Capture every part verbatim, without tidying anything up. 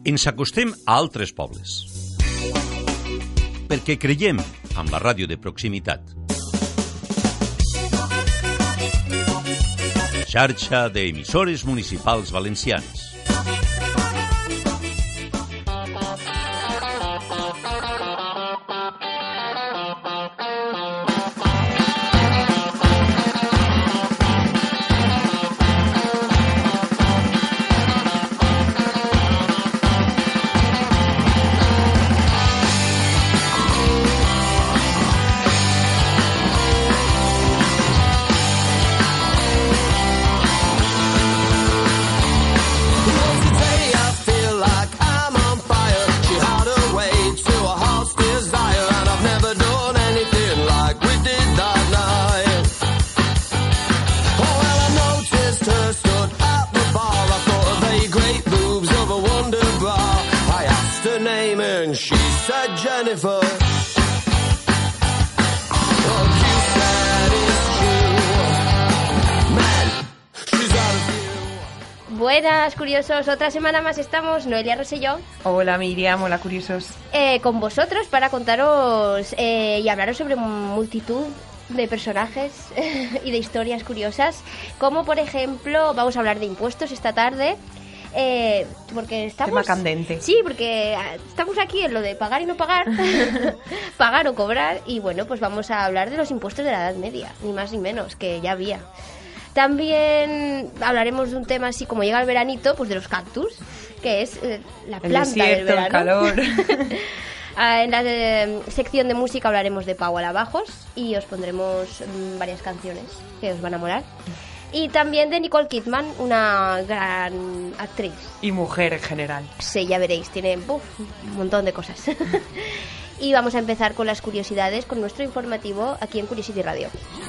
Ens acostem a altres pobles, perquè creiem en la ràdio de proximitat. Xarxa d'emissores municipals valencians. Buenas, curiosos. Otra semana más estamos, Noelia Rosselló. Hola, Miriam. Hola, curiosos. Eh, con vosotros para contaros eh, y hablaros sobre multitud de personajes y de historias curiosas. Como, por ejemplo, vamos a hablar de impuestos esta tarde. Eh, porque estamos... Tema candente. Sí, porque estamos aquí en lo de pagar y no pagar. Pagar o cobrar. Y bueno, pues vamos a hablar de los impuestos de la Edad Media. Ni más ni menos, que ya había. También hablaremos de un tema así como llega el veranito, pues de los cactus, que es eh, la planta el desierto, del verano. El calor. En la de, sección de música hablaremos de Pau Alabajos y os pondremos mmm, varias canciones que os van a molar. Y también de Nicole Kidman, una gran actriz. Y mujer en general. Sí, ya veréis, tiene uf, un montón de cosas. Y vamos a empezar con las curiosidades, con nuestro informativo aquí en Curiosity Radio.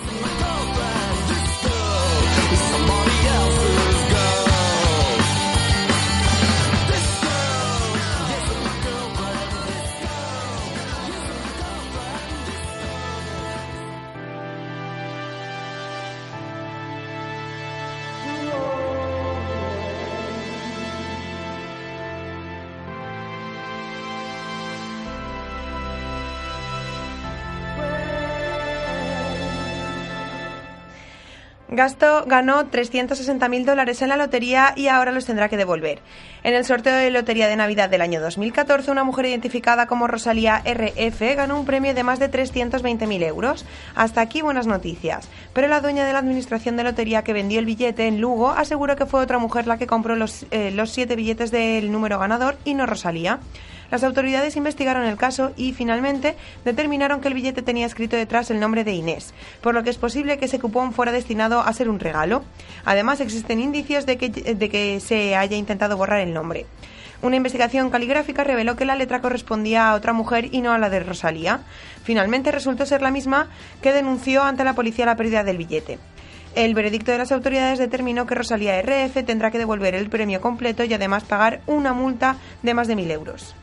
Gasto ganó trescientos sesenta mil dólares en la lotería y ahora los tendrá que devolver. En el sorteo de lotería de Navidad del año dos mil catorce, una mujer identificada como Rosalía R F ganó un premio de más de trescientos veinte mil euros. Hasta aquí buenas noticias. Pero la dueña de la administración de lotería que vendió el billete en Lugo aseguró que fue otra mujer la que compró los, eh, los siete billetes del número ganador y no Rosalía. Las autoridades investigaron el caso y, finalmente, determinaron que el billete tenía escrito detrás el nombre de Inés, por lo que es posible que ese cupón fuera destinado a ser un regalo. Además, existen indicios de que, de que se haya intentado borrar el nombre. Una investigación caligráfica reveló que la letra correspondía a otra mujer y no a la de Rosalía. Finalmente, resultó ser la misma que denunció ante la policía la pérdida del billete. El veredicto de las autoridades determinó que Rosalía R F tendrá que devolver el premio completo y además pagar una multa de más de mil euros.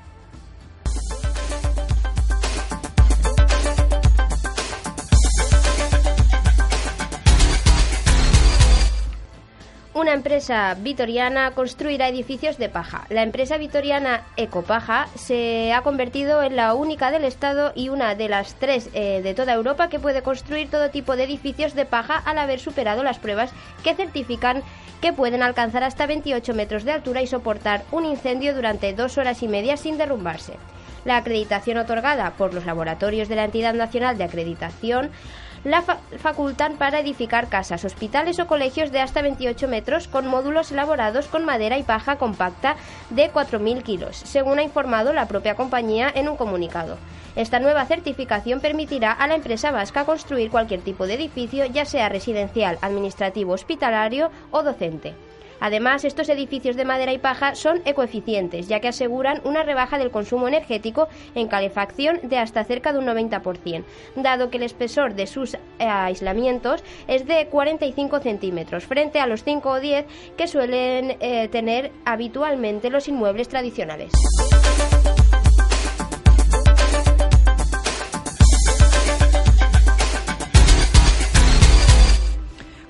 Una empresa vitoriana construirá edificios de paja. La empresa vitoriana Ecopaja se ha convertido en la única del Estado y una de las tres eh, de toda Europa que puede construir todo tipo de edificios de paja al haber superado las pruebas que certifican que pueden alcanzar hasta veintiocho metros de altura y soportar un incendio durante dos horas y media sin derrumbarse. La acreditación otorgada por los laboratorios de la Entidad Nacional de Acreditación la fa- facultan para edificar casas, hospitales o colegios de hasta veintiocho metros con módulos elaborados con madera y paja compacta de cuatro mil kilos, según ha informado la propia compañía en un comunicado. Esta nueva certificación permitirá a la empresa vasca construir cualquier tipo de edificio, ya sea residencial, administrativo, hospitalario o docente. Además, estos edificios de madera y paja son ecoeficientes, ya que aseguran una rebaja del consumo energético en calefacción de hasta cerca de un noventa por ciento, dado que el espesor de sus aislamientos es de cuarenta y cinco centímetros, frente a los cinco o diez que suelen eh, tener habitualmente los inmuebles tradicionales.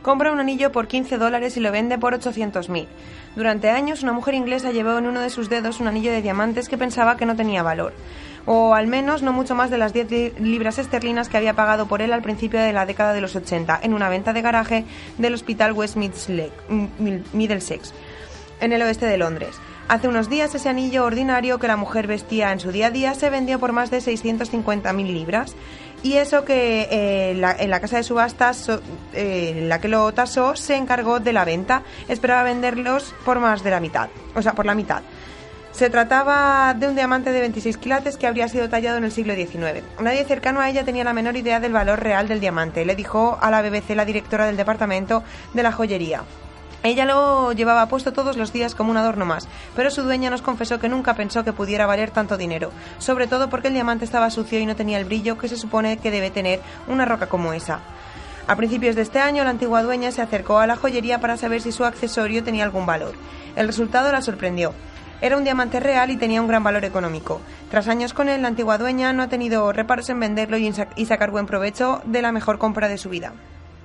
compra un anillo por quince dólares y lo vende por ochocientos mil. Durante años, una mujer inglesa llevó en uno de sus dedos un anillo de diamantes que pensaba que no tenía valor, o al menos no mucho más de las diez libras esterlinas que había pagado por él al principio de la década de los ochenta, en una venta de garaje del Hospital West Middlesex, en el oeste de Londres. Hace unos días, ese anillo ordinario que la mujer vestía en su día a día se vendió por más de seiscientas cincuenta mil libras. Y eso que eh, la, en la casa de subastas, so, eh, la que lo tasó, se encargó de la venta. Esperaba venderlos por más de la mitad, o sea, por la mitad. Se trataba de un diamante de veintiséis quilates que habría sido tallado en el siglo diecinueve. Nadie cercano a ella tenía la menor idea del valor real del diamante, le dijo a la B B C la directora del departamento de la joyería. Ella lo llevaba puesto todos los días como un adorno más, pero su dueña nos confesó que nunca pensó que pudiera valer tanto dinero, sobre todo porque el diamante estaba sucio y no tenía el brillo que se supone que debe tener una roca como esa. A principios de este año, la antigua dueña se acercó a la joyería para saber si su accesorio tenía algún valor. El resultado la sorprendió. Era un diamante real y tenía un gran valor económico. Tras años con él, la antigua dueña no ha tenido reparos en venderlo y, en sac- y sacar buen provecho de la mejor compra de su vida.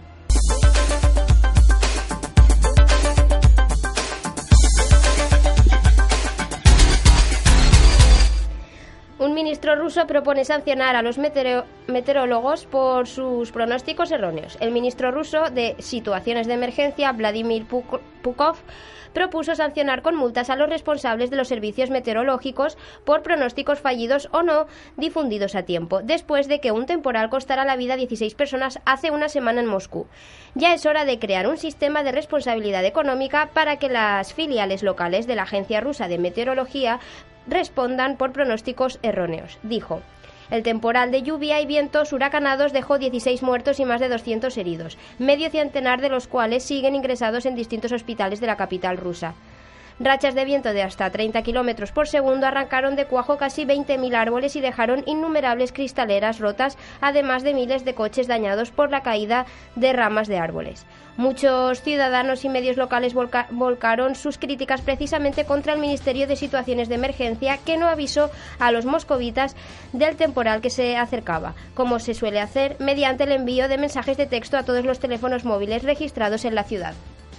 Un ministro ruso propone sancionar a los meteo- meteorólogos por sus pronósticos erróneos. El ministro ruso de Situaciones de Emergencia, Vladimir Pukov, propuso sancionar con multas a los responsables de los servicios meteorológicos por pronósticos fallidos o no difundidos a tiempo, después de que un temporal costara la vida a dieciséis personas hace una semana en Moscú. Ya es hora de crear un sistema de responsabilidad económica para que las filiales locales de la Agencia Rusa de Meteorología respondan por pronósticos erróneos, dijo. El temporal de lluvia y vientos huracanados dejó dieciséis muertos y más de doscientos heridos, medio centenar de los cuales siguen ingresados en distintos hospitales de la capital rusa. Rachas de viento de hasta treinta kilómetros por segundo arrancaron de cuajo casi veinte mil árboles y dejaron innumerables cristaleras rotas, además de miles de coches dañados por la caída de ramas de árboles. Muchos ciudadanos y medios locales volca- volcaron sus críticas precisamente contra el Ministerio de Situaciones de Emergencia, que no avisó a los moscovitas del temporal que se acercaba, como se suele hacer mediante el envío de mensajes de texto a todos los teléfonos móviles registrados en la ciudad.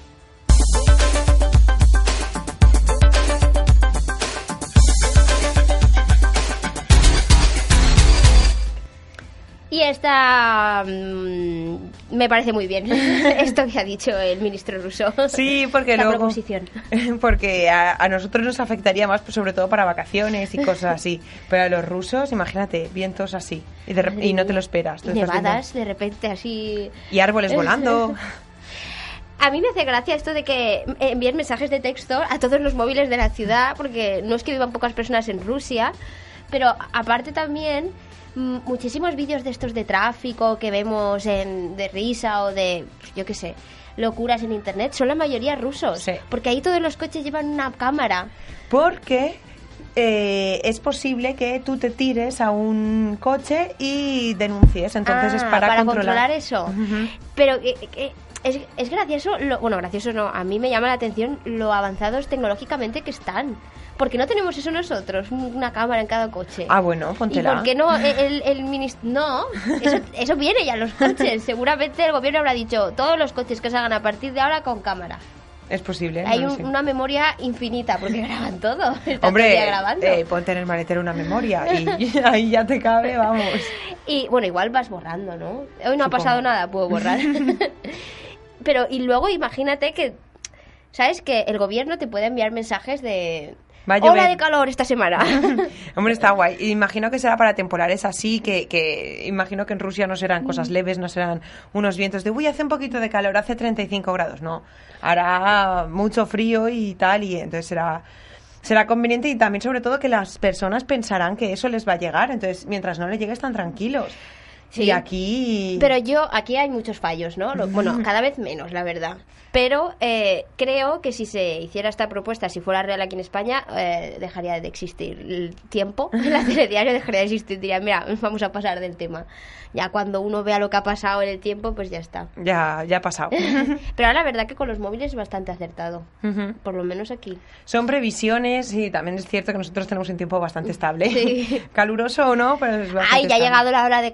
Y esta mmm, me parece muy bien esto que ha dicho el ministro ruso. Sí, porque la luego proposición. Porque a, a nosotros nos afectaría más, pues, sobre todo para vacaciones y cosas así. Pero a los rusos, imagínate, vientos así y, de, y no te lo esperas. Y nevadas de repente así. Y árboles volando. A mí me hace gracia esto de que envíen mensajes de texto a todos los móviles de la ciudad, porque no es que vivan pocas personas en Rusia, pero aparte también muchísimos vídeos de estos de tráfico que vemos en, de risa o de, yo qué sé, locuras en internet, son la mayoría rusos. Sí. Porque ahí todos los coches llevan una cámara. Porque eh, es posible que tú te tires a un coche y denuncies. Entonces ah, es para, para controlar. controlar eso. Uh-huh. Pero eh, eh, es, es gracioso, lo, bueno, gracioso no, a mí me llama la atención lo avanzados tecnológicamente que están. ¿Por qué no tenemos eso nosotros? Una cámara en cada coche. Ah, bueno, póntela. ¿Y por qué no el, el, el ministro? No, eso, eso viene ya en los coches. Seguramente el gobierno habrá dicho todos los coches que se hagan a partir de ahora con cámara. Es posible. Hay no un, sé. una memoria infinita porque graban todo. Están Hombre, todo el día grabando. Eh, ponte en el maletero una memoria y ahí ya te cabe, vamos. Y bueno, igual vas borrando, ¿no? Hoy no Supongo. ha pasado nada, puedo borrar. Pero y luego imagínate que, ¿sabes? Que el gobierno te puede enviar mensajes de... Va a llover. Ola de calor esta semana. Hombre, está guay. Y imagino que será para temporales así, que, que imagino que en Rusia no serán cosas leves, no serán unos vientos de, uy, hace un poquito de calor, hace treinta y cinco grados. No, hará mucho frío y tal, y entonces será... Será conveniente y también, sobre todo, que las personas pensarán que eso les va a llegar. Entonces, mientras no les llegue, están tranquilos. Sí. Y aquí... Pero yo, aquí hay muchos fallos, ¿no? Lo- Bueno, cada vez menos, la verdad. Pero eh, creo que si se hiciera esta propuesta, si fuera real aquí en España, eh, dejaría de existir el tiempo. La telediario dejaría de existir. Diría, mira, vamos a pasar del tema. Ya cuando uno vea lo que ha pasado en el tiempo, pues ya está. Ya, ya ha pasado. Pero ahora la verdad que con los móviles es bastante acertado. Ujú. Por lo menos aquí. Son previsiones y también es cierto que nosotros tenemos un tiempo bastante estable. Sí. Caluroso o no, pero es bastante Ay, ya ha estable. llegado la hora de calor.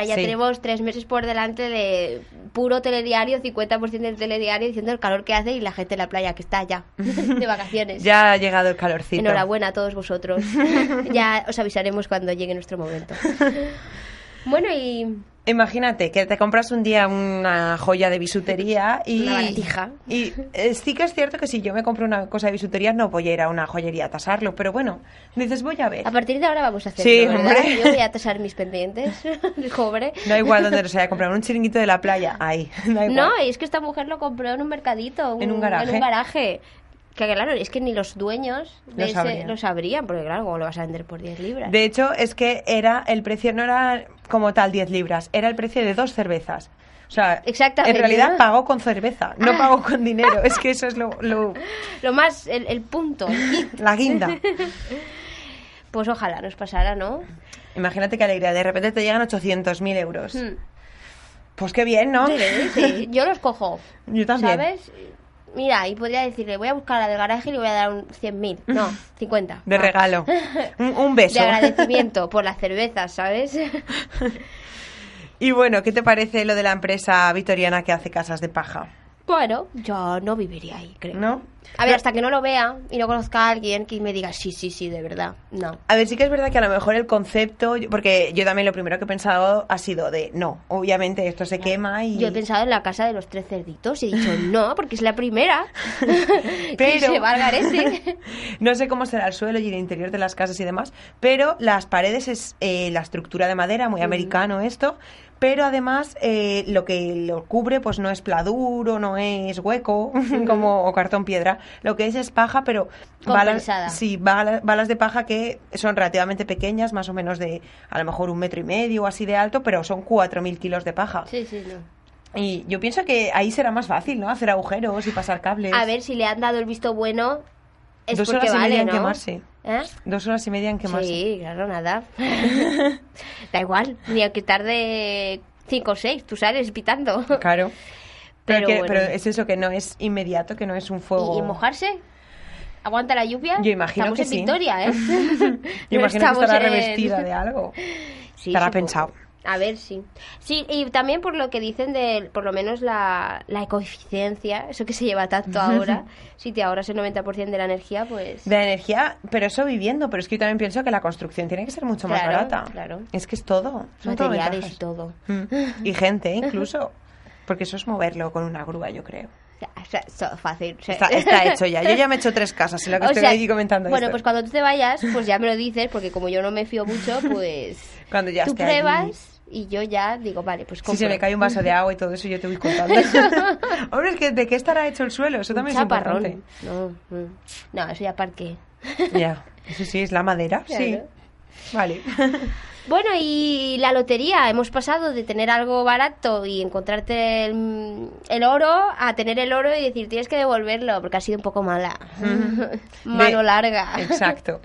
Ahora ya Sí. tenemos tres meses por delante de puro telediario, cincuenta por ciento del telediario diciendo el calor que hace y la gente en la playa que está ya de vacaciones. Ya ha llegado el calorcito. Enhorabuena a todos vosotros. Ya os avisaremos cuando llegue nuestro momento. Bueno, y Imagínate que te compras un día una joya de bisutería y... Una baratija. Y eh, sí que es cierto que si yo me compro una cosa de bisutería no voy a ir a una joyería a tasarlo, pero bueno, dices voy a ver. a partir de ahora vamos a hacerlo, Sí, ¿verdad? hombre. Yo voy a tasar mis pendientes de cobre. Da igual donde los haya comprado, un chiringuito de la playa, ahí, da igual. No, y es que esta mujer lo compró en un mercadito. En un garaje. En un garaje. Que claro, es que ni los dueños de Lo ese- sabrían. lo sabrían, porque claro, ¿cómo lo vas a vender por diez libras? De hecho, es que era el precio, no era como tal diez libras, era el precio de dos cervezas. O sea, Exactamente, en realidad ¿no? pagó con cerveza, no pagó con dinero. Es que eso es lo, lo- Lo más, el, el punto, el hit. la guinda. Pues ojalá nos pasara, ¿no? Imagínate qué alegría, de repente te llegan ochocientos mil euros. Hmm. Pues qué bien, ¿no? Sí, sí, yo los cojo. Yo también. ¿Sabes? Mira, y podría decirle, voy a buscar a la del garaje y le voy a dar un cien mil. No, cincuenta. De Va. regalo. Un, un beso. De agradecimiento por las cervezas, ¿sabes? Y bueno, ¿qué te parece lo de la empresa vitoriana que hace casas de paja? Bueno, yo no viviría ahí, creo. ¿No? A ver, No. hasta que no lo vea y no conozca a alguien que me diga, sí, sí, sí, de verdad. No. A ver, sí que es verdad que a lo mejor el concepto, porque yo también lo primero que he pensado ha sido de, no, obviamente esto se quema y... Yo he pensado en la casa de los tres cerditos y he dicho, no, porque es la primera. que Pero- se va al garete. No sé cómo será el suelo y el interior de las casas y demás, pero las paredes es eh, la estructura de madera, muy americano esto, pero además eh, lo que lo cubre pues no es pladuro, no es hueco como o cartón piedra, lo que es es paja, pero Compensada. balas, sí, bala- balas de paja que son relativamente pequeñas, más o menos de a lo mejor un metro y medio o así de alto, pero son cuatro mil kilos de paja. Sí, sí, no. Y yo pienso que ahí será más fácil, ¿no? Hacer agujeros y pasar cables. A ver, si le han dado el visto bueno, es Dos porque horas y vale, media en ¿no? quemarse. ¿Eh? Dos horas y media en quemarse. Sí, claro, nada. Da igual, ni aunque tarde cinco o seis, tú sales pitando. Claro. Pero, Pero que- bueno. pero es eso, que no es inmediato, que no es un fuego. ¿Y, y mojarse? ¿Aguanta la lluvia? Yo imagino Estamos que en sí. Victoria, ¿eh? Yo No imagino que estamos estará en- revestida de algo. Sí, Estará supongo. pensado. A ver, sí. Sí, y también por lo que dicen de, por lo menos la, la ecoeficiencia, eso que se lleva tanto ahora, si te ahorras el noventa por ciento de la energía, pues... De la energía, pero eso viviendo. Pero es que yo también pienso que la construcción tiene que ser mucho más Claro, barata. claro. Es que es todo. Son todo materiales y ventajas. todo. Mm. Y gente, incluso. Porque eso es moverlo con una grúa, yo creo. O sea, eso, fácil. o sea- Está, está hecho ya. Yo ya me he hecho tres casas en lo que O estoy sea, aquí comentando Bueno, esto. pues cuando tú te vayas, pues ya me lo dices, porque como yo no me fío mucho, pues... Cuando ya tú esté allí. pruebas y yo ya digo, vale, pues Si compro. se me cae un vaso de agua y todo eso, yo te voy contando. Hombre, es que ¿de qué estará hecho el suelo? Eso Un también es chaparrón. importante. No, mm. no, eso ya parque. Ya, eso sí, es la madera. Sí. Claro. Vale. Bueno, y la lotería. Hemos pasado de tener algo barato y encontrarte el, el oro a tener el oro y decir, tienes que devolverlo porque ha sido un poco mala. Mano De- larga. Exacto.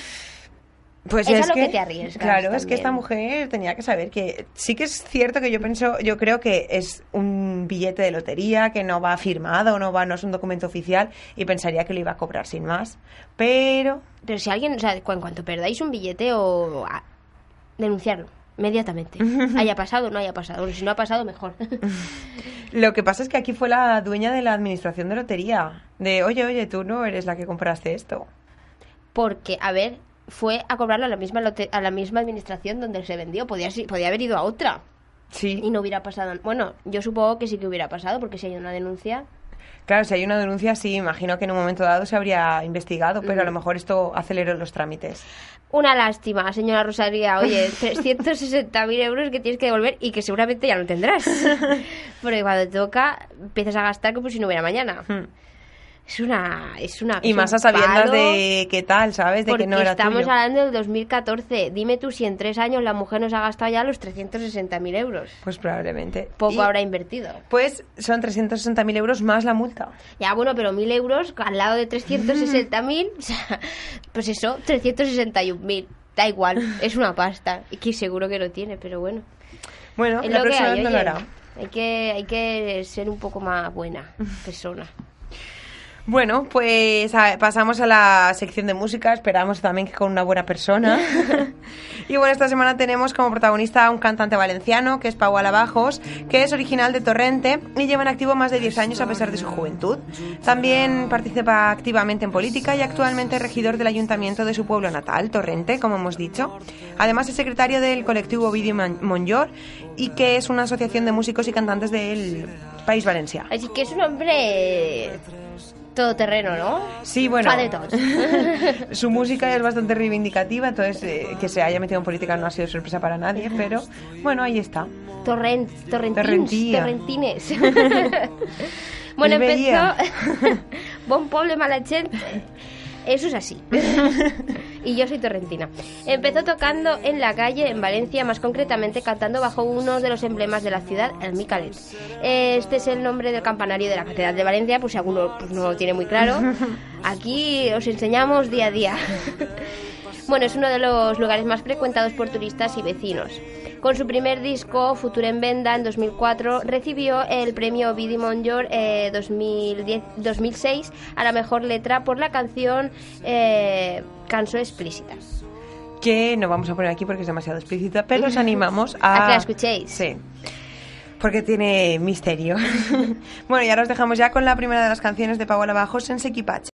Pues Es es, a lo que, que te arriesgas claro, es que también. esta mujer tenía que saber que sí que es cierto que yo pienso, yo creo que es un billete de lotería que no va firmado, no va, no es un documento oficial y pensaría que lo iba a cobrar sin más. Pero Pero si alguien, o sea, cu- en cuanto perdáis un billete o a- denunciarlo inmediatamente. Haya pasado o no haya pasado. Bueno, si no ha pasado, mejor. lo que pasa es que aquí fue la dueña de la administración de lotería. De, oye, oye, tú no eres la que compraste esto. Porque, a ver, fue a cobrarlo a la misma lote- a la misma administración donde se vendió. Podía, si- podía haber ido a otra Sí. y no hubiera pasado. Bueno, yo supongo que sí que hubiera pasado porque si hay una denuncia... Claro, si hay una denuncia, sí, imagino que en un momento dado se habría investigado, pero a lo mejor esto aceleró los trámites. Una lástima, señora Rosalía. Oye, trescientos sesenta mil euros que tienes que devolver y que seguramente ya no tendrás. Porque cuando te toca, empiezas a gastar como si no hubiera mañana. Hmm. Es una... Es una Y es más un a sabiendas palo, de qué tal, ¿sabes? De porque que no era estamos tuyo. hablando del dos mil catorce. Dime tú si en tres años la mujer nos ha gastado ya los trescientos sesenta mil euros. Pues probablemente. Poco Y, habrá invertido. Pues son trescientos sesenta mil euros más la multa. Ya, bueno, pero mil euros al lado de trescientos sesenta mil, o sea, pues eso, trescientos sesenta y un mil. Da igual, es una pasta. Y que seguro que lo tiene, pero bueno. Bueno, Es la lo que próxima hay, vez no lo oye. hará. Hay que, hay que ser un poco más buena persona. Bueno, pues a, pasamos a la sección de música, esperamos también que con una buena persona. Y bueno, esta semana tenemos como protagonista a un cantante valenciano, que es Pau Alabajos, que es original de Torrente y lleva en activo más de diez años a pesar de su juventud. También participa activamente en política y actualmente es regidor del ayuntamiento de su pueblo natal, Torrente, como hemos dicho. Además es secretario del colectivo Vidi Monllor y que es una asociación de músicos y cantantes del País Valencià. Así que es un hombre todoterreno, ¿no? Sí, bueno. Fa de todo. Su música es bastante reivindicativa, entonces eh, que se haya metido en política no ha sido sorpresa para nadie, pero bueno, ahí está. Torrent, torrentins, Torrentía. torrentines. Bueno, empezó... Bon poble, mala gente. Eso es así. Y yo soy torrentina. Empezó tocando en la calle, en Valencia, más concretamente cantando bajo uno de los emblemas de la ciudad, el Micalet. Este es el nombre del campanario de la Catedral de Valencia, pues si alguno pues, no lo tiene muy claro. Aquí os enseñamos día a día. Bueno, es uno de los lugares más frecuentados por turistas y vecinos. Con su primer disco, Futur en Venda, en dos mil cuatro, recibió el premio Vidi Monllor eh, dos mil diez, dos mil seis a la mejor letra por la canción eh, Cançó Explícita. Que no vamos a poner aquí porque es demasiado explícita, pero os animamos a... A que la escuchéis. Sí, porque tiene misterio. Bueno, y ahora os dejamos ya con la primera de las canciones de Pau Alabajos, en Sequipach.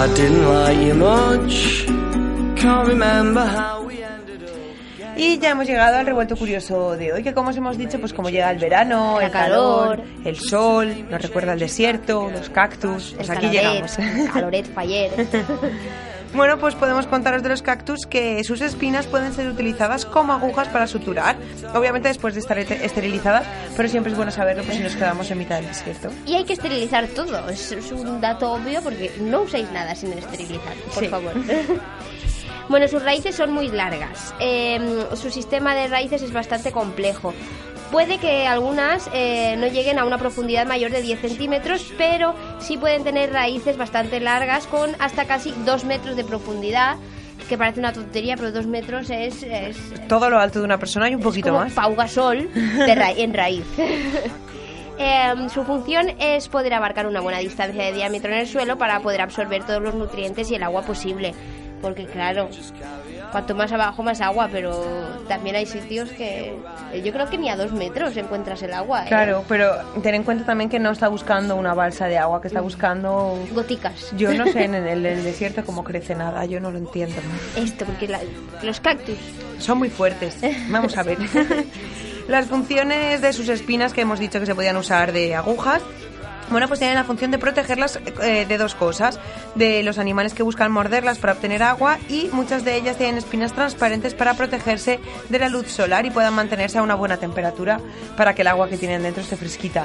I didn't like you much. Can't remember how we ended up. Y ya hemos llegado al revuelto curioso de hoy, que como os hemos dicho, pues como llega el verano, el calor, el sol, nos recuerda el desierto, los cactus, pues aquí llegamos. Caloret, faller. Bueno, pues podemos contaros de los cactus que sus espinas pueden ser utilizadas como agujas para suturar, obviamente después de estar esterilizadas, pero siempre es bueno saberlo por si nos quedamos en mitad del desierto. Y hay que esterilizar todo, es, es un dato obvio porque no usáis nada sin esterilizar, por sí. favor. Bueno, sus raíces son muy largas, eh, su sistema de raíces es bastante complejo. Puede que algunas eh, no lleguen a una profundidad mayor de diez centímetros, pero sí pueden tener raíces bastante largas con hasta casi dos metros de profundidad, que parece una tontería, pero dos metros es... es todo lo alto de una persona y un poquito como más. Pau Gasol de ra- en raíz. Eh, su función es poder abarcar una buena distancia de diámetro en el suelo para poder absorber todos los nutrientes y el agua posible. Porque claro, cuanto más abajo más agua, pero también hay sitios que yo creo que ni a dos metros encuentras el agua. ¿eh? Claro, pero ten en cuenta también que no está buscando una balsa de agua, que está buscando... Goticas. Yo no sé en el, en el desierto cómo crece nada, yo no lo entiendo. Esto, porque la, los cactus son muy fuertes. Vamos a ver. Las funciones de sus espinas, que hemos dicho que se podían usar de agujas, bueno, pues tienen la función de protegerlas eh, de dos cosas, de los animales que buscan morderlas para obtener agua, y muchas de ellas tienen espinas transparentes para protegerse de la luz solar y puedan mantenerse a una buena temperatura para que el agua que tienen dentro esté fresquita.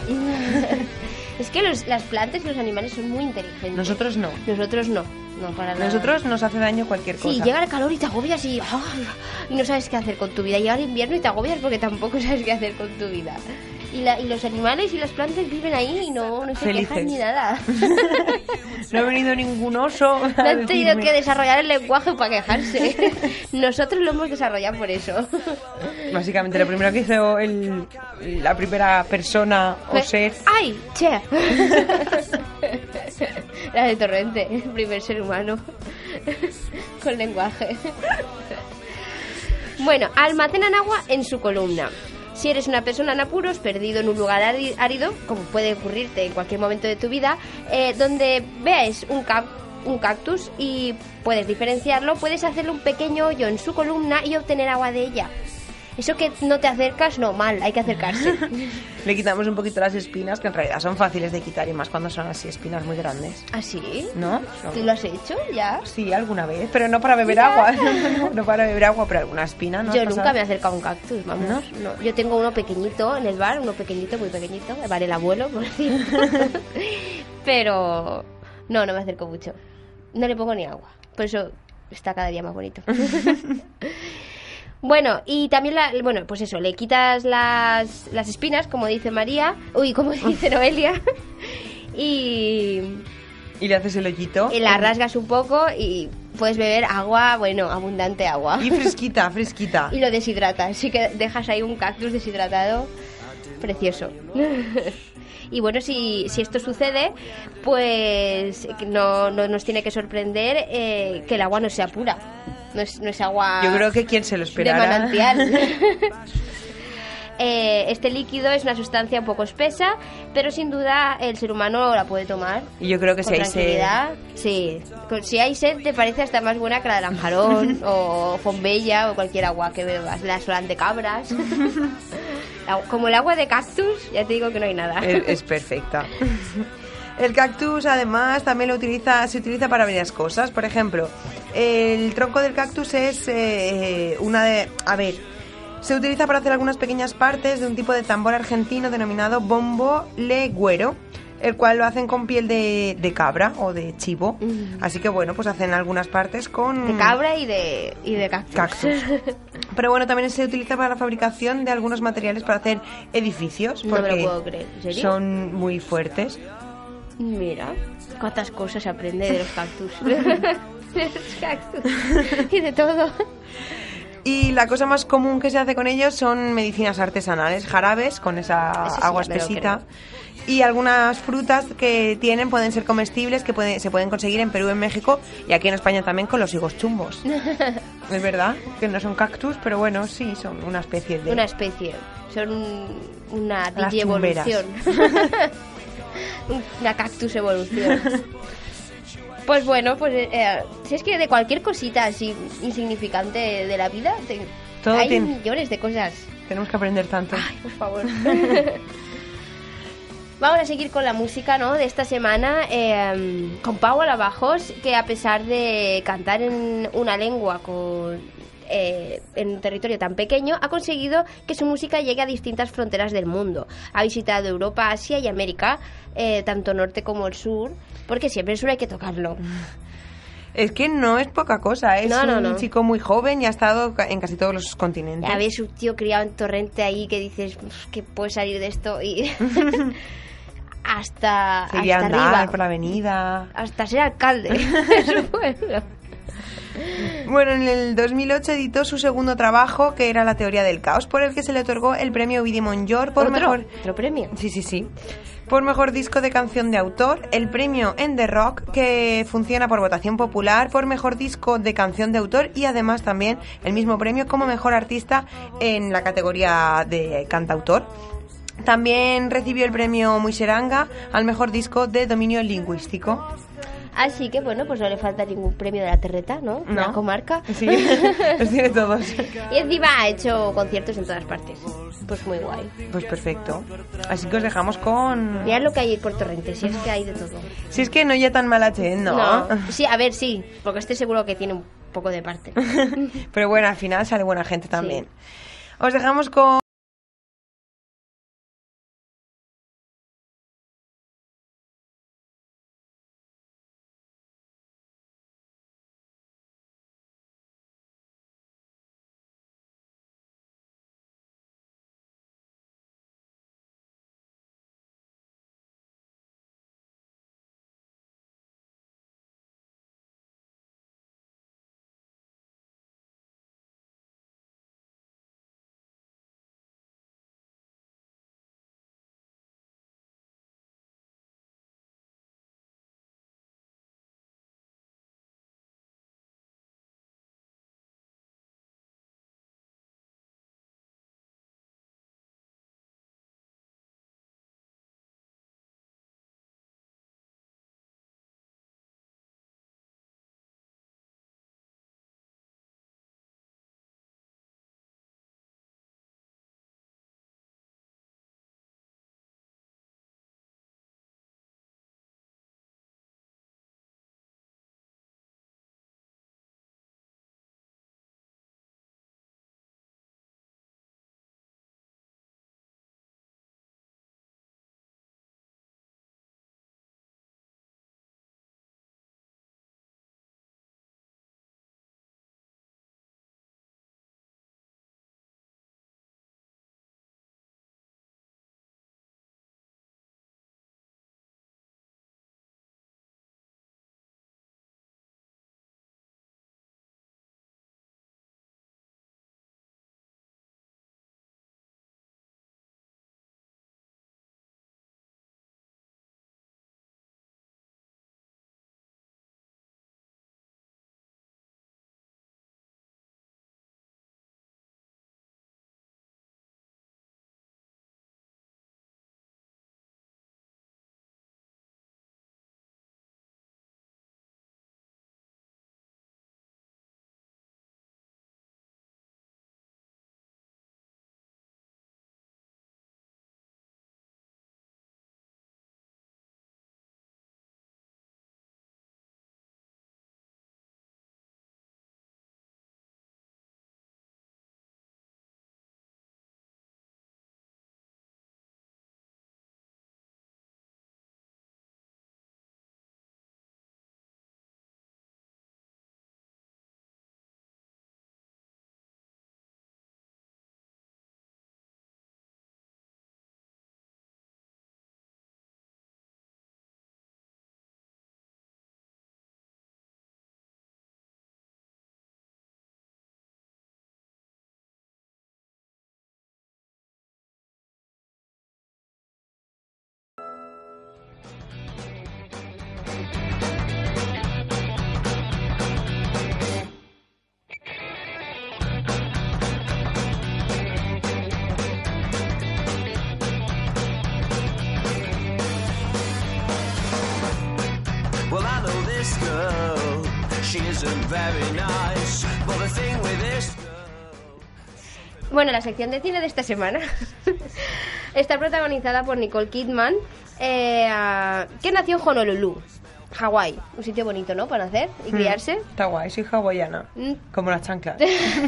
Es que los, las plantas y los animales son muy inteligentes. Nosotros no. Nosotros no. No, para nada. Nosotros nos hace daño cualquier cosa. Sí, llega el calor y te agobias y, ¡oh! y no sabes qué hacer con tu vida. Llega el invierno y te agobias porque tampoco sabes qué hacer con tu vida. Y, la, y los animales y las plantas viven ahí y no, no se felices. Quejan ni nada. No ha venido ningún oso. No han tenido que desarrollar el lenguaje para quejarse. Nosotros lo hemos desarrollado por eso. Básicamente, lo primero que hizo el, la primera persona o ser... ¡Ay! ¡Che! La de Torrente, el primer ser humano con lenguaje. Bueno, almacenan agua en su columna. Si eres una persona en apuros, perdido en un lugar árido, como puede ocurrirte en cualquier momento de tu vida, eh, donde veas un, cap- un cactus y puedes diferenciarlo, puedes hacerle un pequeño hoyo en su columna y obtener agua de ella. Eso que no te acercas, no, mal, hay que acercarse. Le quitamos un poquito las espinas, que en realidad son fáciles de quitar, y más cuando son así espinas muy grandes. ¿Ah, sí? ¿No? ¿Tú lo has hecho ya? Sí, alguna vez, pero no para beber ya. agua. No, no para beber agua, pero alguna espina, ¿no? Yo nunca me he acercado a un cactus, vamos. ¿No? No. Yo tengo uno pequeñito en el bar, uno pequeñito, muy pequeñito, el bar El Abuelo, por decir. Pero no, no me acerco mucho. No le pongo ni agua, por eso está cada día más bonito. Bueno, y también, la, bueno, pues eso, le quitas las, las espinas, como dice María, uy, como dice Noelia, y... Y le haces el hoyito. Y la rasgas un poco y puedes beber agua, bueno, abundante agua. Y fresquita, fresquita. Y lo deshidratas, así que dejas ahí un cactus deshidratado, precioso. Y bueno, si, si esto sucede, pues no, no nos tiene que sorprender eh, que el agua no sea pura. No es, no es agua... Yo creo que quien se lo esperara. De manantial. eh, este líquido es una sustancia un poco espesa, pero sin duda el ser humano la puede tomar. Y yo creo que con si hay sed... Sí, si hay sed te parece hasta más buena que la de Lanjarón o Fombella o cualquier agua que bebas. La Solán de Cabras. Como el agua de cactus, ya te digo que no hay nada. Es, es perfecta. El cactus, además, también lo utiliza, se utiliza para varias cosas. Por ejemplo, el tronco del cactus es eh, una de... A ver, se utiliza para hacer algunas pequeñas partes de un tipo de tambor argentino denominado bombo legüero, el cual lo hacen con piel de, de cabra o de chivo. Mm. Así que, bueno, pues hacen algunas partes con... De cabra y de, y de cactus. cactus. Pero bueno, también se utiliza para la fabricación de algunos materiales para hacer edificios. No me lo puedo creer. ¿En serio? Son muy fuertes. Mira, cuántas cosas se aprende de los cactus. De los cactus. Y de todo. Y la cosa más común que se hace con ellos son medicinas artesanales, jarabes con esa sí, agua espesita. Y algunas frutas que tienen pueden ser comestibles, que puede, se pueden conseguir en Perú, en México y aquí en España también con los higos chumbos. Es verdad que no son cactus, pero bueno, sí, son una especie de... Una especie, son una digievolución. Una cactus evolución. Pues bueno, pues eh, si es que de cualquier cosita así insignificante de la vida, te- Todo hay tiene- millones de cosas. Tenemos que aprender tanto. Ay, por favor. Vamos a seguir con la música, ¿no? De esta semana, eh, con Pau Alabajos, que a pesar de cantar en una lengua con, eh, en un territorio tan pequeño, ha conseguido que su música llegue a distintas fronteras del mundo. Ha visitado Europa, Asia y América, eh, tanto norte como el sur, porque siempre el sur hay que tocarlo. Es que no es poca cosa, es No, no, un no. chico muy joven y ha estado ca- en casi todos los continentes. Ya ves un tío criado en Torrente ahí que dices "Uf, que puede salir de esto y hasta, Se iría a hasta andar arriba, por la avenida. hasta ser alcalde de su pueblo. Bueno, en el dos mil ocho editó su segundo trabajo, que era La teoría del caos, por el que se le otorgó el premio Ovidi Montllor por ¿Otro? mejor... ¿Otro premio? Sí, sí, sí. Por mejor disco de canción de autor, el premio En The Rock, que funciona por votación popular, por mejor disco de canción de autor y además también el mismo premio como mejor artista en la categoría de cantautor. También recibió el premio Muixeranga al mejor disco de dominio lingüístico. Así que bueno, pues no le falta ningún premio de la terreta, ¿no? De la No. comarca. Sí, los tiene todos. Y encima ha hecho conciertos en todas partes. Pues muy guay. Pues perfecto. Así que os dejamos con... Mirad lo que hay por Torrente, si es que hay de todo. Si es que no ya tan mala gente, ¿no? Sí, a ver, sí, porque estoy seguro que tiene un poco de parte. Pero bueno, al final sale buena gente también. Os dejamos con... this girl, she isn't very nice, but the thing with this girl... Bueno, la sección de cine de esta semana está protagonizada por Nicole Kidman, eh, que nació en Honolulu, Hawái. Un sitio bonito, ¿no?, para nacer y criarse. Mm, está guay, soy hawaiana, mm. como las chanclas.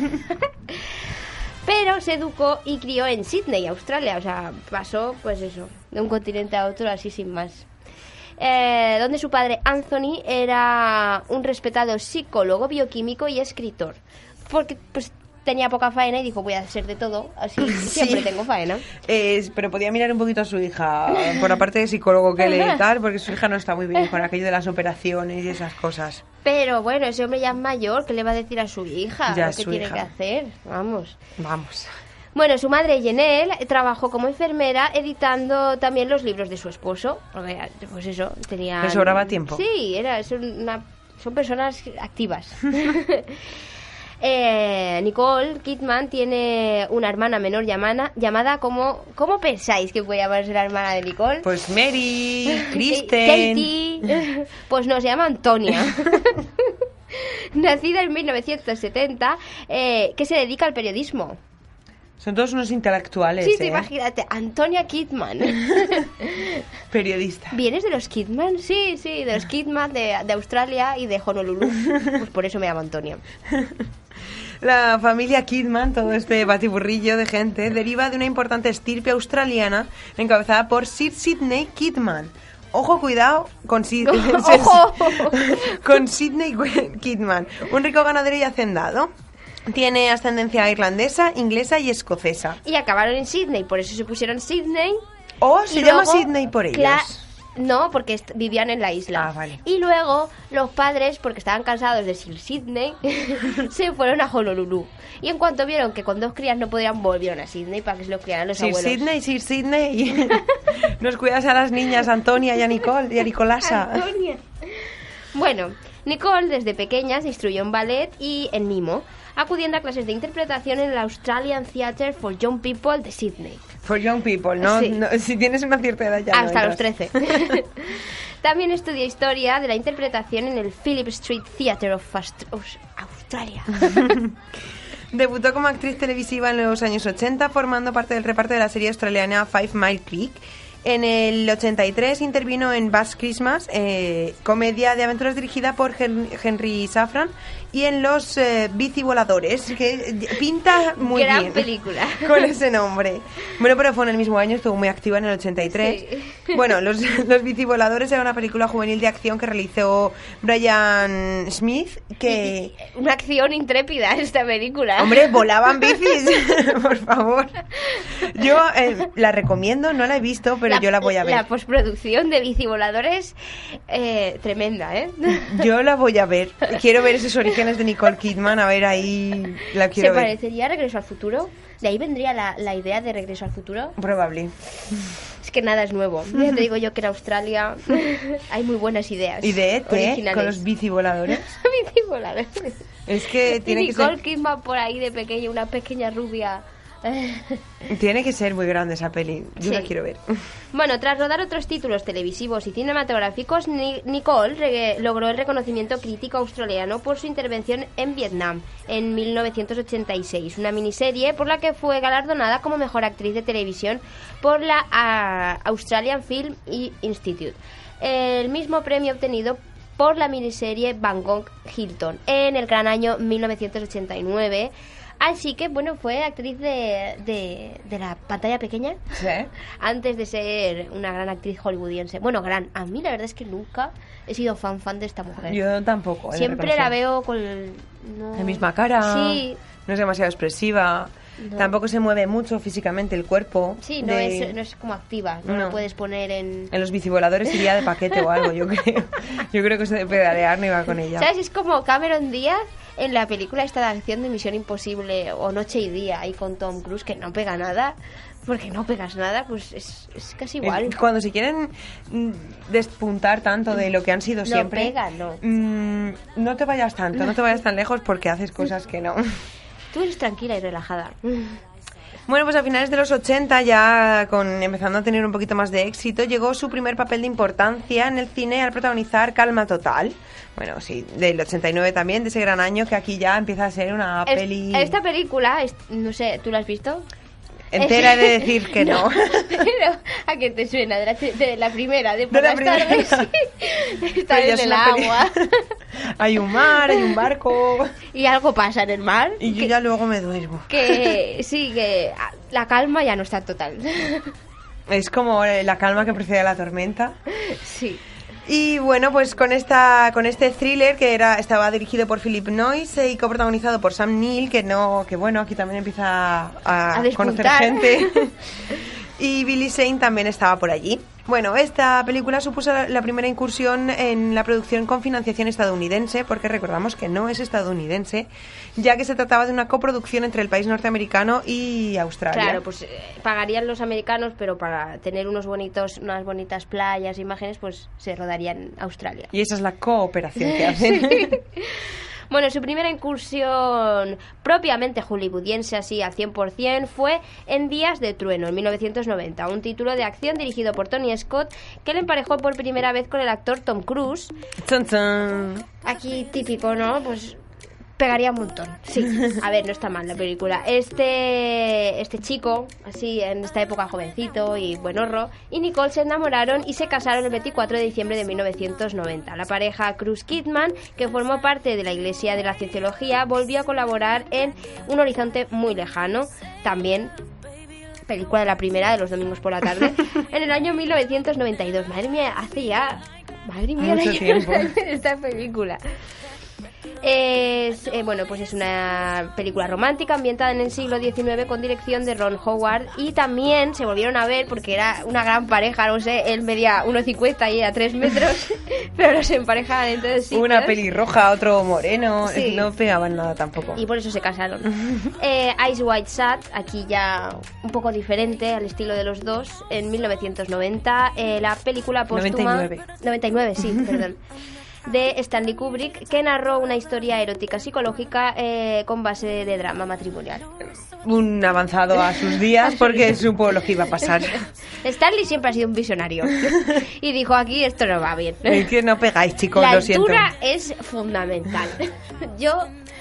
Pero se educó y crió en Sydney, Australia. O sea, pasó, pues eso, de un continente a otro así sin más. Eh, donde su padre Anthony era un respetado psicólogo, bioquímico y escritor. Porque, pues, tenía poca faena y dijo, voy a hacer de todo, así sí. Siempre tengo faena. Eh, pero podía mirar un poquito a su hija, por la parte de psicólogo que le tal, porque su hija no está muy bien con aquello de las operaciones y esas cosas. Pero bueno, ese hombre ya es mayor, ¿qué le va a decir a su hija? Ya lo que tiene hija. que hacer, vamos. Vamos. Bueno, su madre, Janelle, trabajó como enfermera editando también los libros de su esposo. Pues eso, tenía... ¿Le sobraba tiempo? Sí, era, son, una, son personas activas. Eh, Nicole Kidman tiene una hermana menor llamada, llamada como... ¿Cómo pensáis que puede llamarse la hermana de Nicole? Pues Mary, Kristen... Katie... Pues no, se llama Antonia. Nacida en mil novecientos setenta, eh, que se dedica al periodismo. Son todos unos intelectuales, Sí, ¿eh? sí, imagínate, Antonia Kidman. Periodista. ¿Vienes de los Kidman? Sí, sí, de los Kidman de, de Australia y de Honolulu. Pues por eso me llamo Antonia. La familia Kidman, todo este batiburrillo de gente, deriva de una importante estirpe australiana encabezada por Sir Sidney Kidman. Ojo, cuidado con, si ¡Ojo! con Sidney Kidman, un rico ganadero y hacendado. Tiene ascendencia irlandesa, inglesa y escocesa. Y acabaron en Sydney, por eso se pusieron Sydney. ¿O se y llama luego, Sydney por ellos? Cla- no, porque est- vivían en la isla. Ah, vale. Y luego los padres, porque estaban cansados de Sir Sydney, se fueron a Honolulu. Y en cuanto vieron que con dos crías no podían, volvieron a Sydney para que se los criaran los Sir abuelos. Sydney, Sir Sydney. Nos cuidas a las niñas, Antonia y a Nicole y a Nicolasa. Antonia. Bueno, Nicole desde pequeña se instruyó en ballet y en mimo, acudiendo a clases de interpretación en el Australian Theatre for Young People de Sydney. For young people, ¿no? Sí. no si tienes una cierta edad ya Hasta no los trece. También estudió historia de la interpretación en el Phillip Street Theatre of Aust- Australia. Debutó como actriz televisiva en los años ochenta, formando parte del reparto de la serie australiana Five Mile Creek. En el ochenta y tres intervino en Bass Christmas, eh, comedia de aventuras dirigida por Hen- Henry Safran, y en Los eh, Bicivoladores, que pinta muy Gran bien película. con ese nombre. Bueno, pero fue en el mismo año, estuvo muy activa en el ochenta y tres. Sí. Bueno, Los, Los Bicivoladores era una película juvenil de acción que realizó Brian Smith, que... Y, y, una acción intrépida esta película. Hombre, volaban bicis, por favor. Yo eh, la recomiendo, no la he visto, pero la, yo la voy a ver. La postproducción de Bicivoladores, eh, tremenda, ¿eh? Yo la voy a ver. Quiero ver esos orígenes de Nicole Kidman, a ver ahí la quiero ¿Se ver. parecería a Regreso al Futuro? ¿De ahí vendría la, la idea de Regreso al Futuro? Probable. Es que nada es nuevo. Ya te digo yo que en Australia hay muy buenas ideas. Y de E T, originales. con los bicivoladores. Bicivoladores. Es que tiene y que Nicole ser... Kidman por ahí de pequeña, una pequeña rubia. Tiene que ser muy grande esa peli. Yo Sí. la quiero ver. Bueno, tras rodar otros títulos televisivos y cinematográficos, Ni- Nicole re- logró el reconocimiento crítico australiano por su intervención en Vietnam en mil novecientos ochenta y seis, una miniserie por la que fue galardonada como mejor actriz de televisión por la uh, Australian Film Institute, el mismo premio obtenido por la miniserie Bangkok Hilton en el gran año mil novecientos ochenta y nueve. Así que, bueno, fue actriz de, de, de la pantalla pequeña. ¿Sí? Antes de ser una gran actriz hollywoodiense. Bueno, gran. A mí la verdad es que nunca he sido fan fan de esta mujer. Yo tampoco. he de Siempre reconocer. la veo con el, no... La misma cara. Sí. No es demasiado expresiva. No. Tampoco se mueve mucho físicamente el cuerpo. Sí, no, de- es, no es como activa. No, No. lo puedes poner en... En los bicivoladores iría de paquete o algo, yo creo. Yo creo que eso de pedalear no iba con ella. ¿Sabes? Es como Cameron Díaz en la película esta de acción de Misión Imposible o Noche y Día, ahí con Tom Cruise, que no pega nada. Porque no pegas nada, pues es, es casi igual. Eh, Cuando se quieren mm, despuntar tanto de lo que han sido No siempre... pega, no. mm, no te vayas tanto, no te vayas tan lejos porque haces cosas que no. Tú eres tranquila y relajada. Bueno, pues a finales de los ochenta, ya con empezando a tener un poquito más de éxito, llegó su primer papel de importancia en el cine al protagonizar Calma Total. Bueno, sí, del ochenta y nueve también, de ese gran año que aquí ya empieza a ser una Es- peli Esta película, es- no sé, ¿tú la has visto? entera, he de decir que no. Pero, ¿a qué te suena? De la, de la primera, de por De la las primera. tardes. Sí. Está Pero ya en es el una peli- agua. Hay un mar, hay un barco Y algo pasa en el mar. y yo que, ya luego me duermo. que sí, que ah, la calma ya no está total. Es como eh, la calma que precede a la tormenta. Sí. Y bueno, pues con esta con este thriller que era estaba dirigido por Philip Noyce y coprotagonizado por Sam Neill, que no que bueno, aquí también empieza a, A conocer despuntar. gente. Y Billy Zane también estaba por allí. Bueno, esta película supuso la, la primera incursión en la producción con financiación estadounidense, porque recordamos que no es estadounidense, ya que se trataba de una coproducción entre el país norteamericano y Australia. Claro, pues eh, pagarían los americanos, pero para tener unos bonitos, unas bonitas playas, imágenes, pues se rodaría en Australia. Y esa es la cooperación que hacen. Bueno, su primera incursión propiamente hollywoodiense, así al cien por ciento, fue en Días de Trueno, en mil novecientos noventa, un título de acción dirigido por Tony Scott que le emparejó por primera vez con el actor Tom Cruise. Chun, chun. Aquí típico, ¿no? Pues pegaría un montón. Sí, a ver, no está mal la película. Este este chico, así en esta época jovencito y buenorro, y Nicole se enamoraron y se casaron el veinticuatro de diciembre de mil novecientos noventa. La pareja Cruz Kidman, que formó parte de la Iglesia de la Cienciología, volvió a colaborar en Un horizonte muy lejano, también película de la primera de los domingos por la tarde, en el año mil novecientos noventa y dos. Madre mía, hace ya... Madre mía, Mucho la tiempo. de esta película. Es, eh, bueno, pues es una película romántica ambientada en el siglo diecinueve con dirección de Ron Howard, y también se volvieron a ver porque era una gran pareja, no sé, él medía uno cincuenta y ella tres metros, pero los emparejaban entonces sí. Una pelirroja, otro moreno, Sí. no pegaban nada tampoco. Y por eso se casaron. eh, Ice White Sat, aquí ya un poco diferente al estilo de los dos, en mil novecientos noventa, eh, la película póstuma... noventa y nueve. noventa y nueve, sí, perdón. De Stanley Kubrick, que narró una historia erótica psicológica eh, con base de drama matrimonial. Un avanzado a sus días porque supo lo que iba a pasar. Stanley siempre ha sido un visionario y dijo, aquí esto no va bien. Es que no pegáis, chicos, La lo siento. altura es fundamental. Yo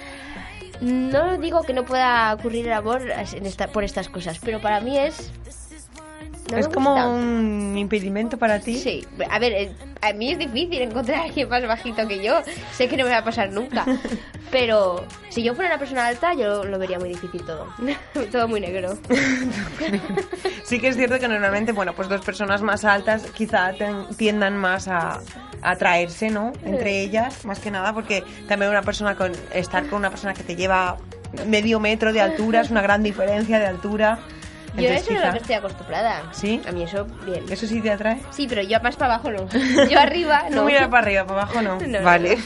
no digo que no pueda ocurrir el amor en esta, por estas cosas, pero para mí es... no me ¿Es como gusta. un impedimento para ti? Sí, a ver, eh, a mí es difícil encontrar a alguien más bajito que yo. Sé que no me va a pasar nunca. Pero si yo fuera una persona alta, yo lo vería muy difícil todo. Todo muy negro. Sí que es cierto que normalmente, bueno, pues dos personas más altas quizá ten- tiendan más a, a atraerse, ¿no? Entre ellas, más que nada, porque también una persona con estar con una persona que te lleva medio metro de altura es una gran diferencia de altura. Yo a Entonces, eso es lo quizá- que estoy acostumbrada. ¿Sí? A mí eso, bien. ¿Eso sí te atrae? Sí, pero yo más para abajo no. Yo arriba no. No mira para arriba, para abajo no. No, no, vale.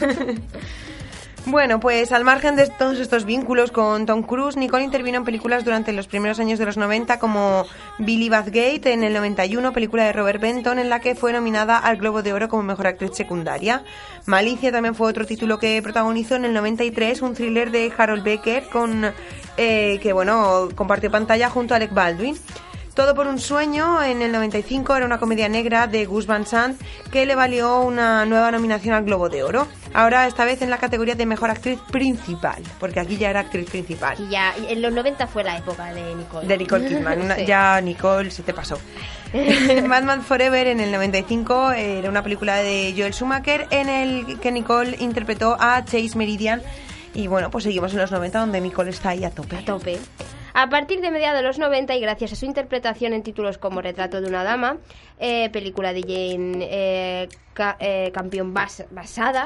Bueno, pues al margen de todos estos vínculos con Tom Cruise, Nicole intervino en películas durante los primeros años de los noventa, como Billy Bathgate en el noventa y uno, película de Robert Benton, en la que fue nominada al Globo de Oro como mejor actriz secundaria. Malicia también fue otro título que protagonizó en el noventa y tres, un thriller de Harold Becker con eh, que bueno compartió pantalla junto a Alec Baldwin. Todo por un sueño, en el noventa y cinco, era una comedia negra de Gus Van Sant que le valió una nueva nominación al Globo de Oro. Ahora, esta vez en la categoría de Mejor Actriz Principal, porque aquí ya era actriz principal. Y ya, y en los noventa fue la época de Nicole. De Nicole Kidman. Una- Sí. Ya, Nicole, se te pasó. Batman Forever en el noventa y cinco era una película de Joel Schumacher en el que Nicole interpretó a Chase Meridian. Y bueno, pues seguimos en los noventa, donde Nicole está ahí a tope. A tope. A partir de mediados de los noventa y gracias a su interpretación en títulos como Retrato de una dama, eh, película de Jane eh, ca- eh, Campion bas- basada,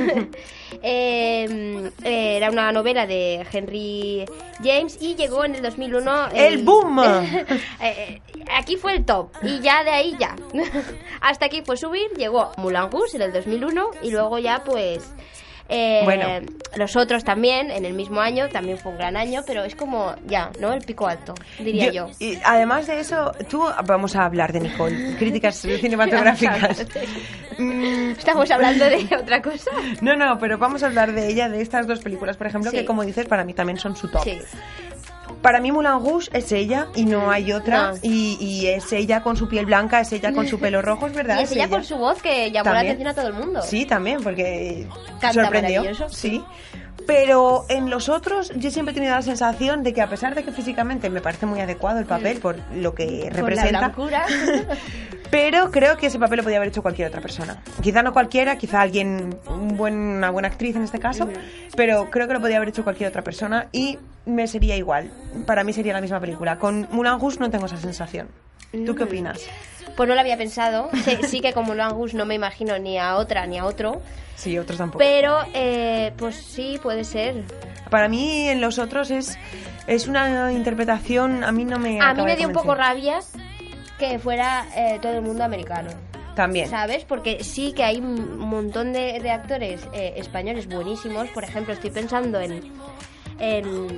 eh, eh, era una novela de Henry James y llegó en el dos mil uno... ¡El boom! eh, eh, aquí fue el top y ya de ahí ya. Hasta aquí fue subir, llegó Moulin Rouge en el dos mil uno y luego ya pues... Eh, Bueno. Los otros también, en el mismo año, también fue un gran año, pero es como ya, ¿no? El pico alto, diría yo. Y además de eso, tú vamos a hablar de Nicole, críticas cinematográficas. Mm, ¿Estamos hablando de otra cosa? no, no, pero vamos a hablar de ella, de estas dos películas, por ejemplo, Sí. que como dices, para mí también son su top. Sí. Para mí Moulin Rouge es ella y no hay otra. No. Y, y es ella con su piel blanca, es ella con su pelo rojo, es verdad. Y es ella con su voz que llamó la También. atención a todo el mundo. Sí, también, porque Canta sorprendió. maravilloso. Sí. Pero en los otros yo siempre he tenido la sensación de que a pesar de que físicamente me parece muy adecuado el papel por lo que Por representa, la blancura. pero creo que ese papel lo podía haber hecho cualquier otra persona. Quizá no cualquiera, quizá alguien, un buen, una buena actriz en este caso, pero creo que lo podía haber hecho cualquier otra persona y me sería igual. Para mí sería la misma película. Con Moulin Rouge no tengo esa sensación. ¿Tú qué opinas? Pues no lo había pensado. Sí, sí que como Moulin Rouge no me imagino ni a otra ni a otro. Sí, otros tampoco. Pero, eh, pues sí, puede ser. Para mí en los otros es, es una interpretación, a mí no me A acaba mí me de dio un convencer. poco rabia que fuera eh, todo el mundo americano. También. ¿Sabes? Porque sí que hay un montón de, de actores eh, españoles buenísimos. Por ejemplo, estoy pensando en, en,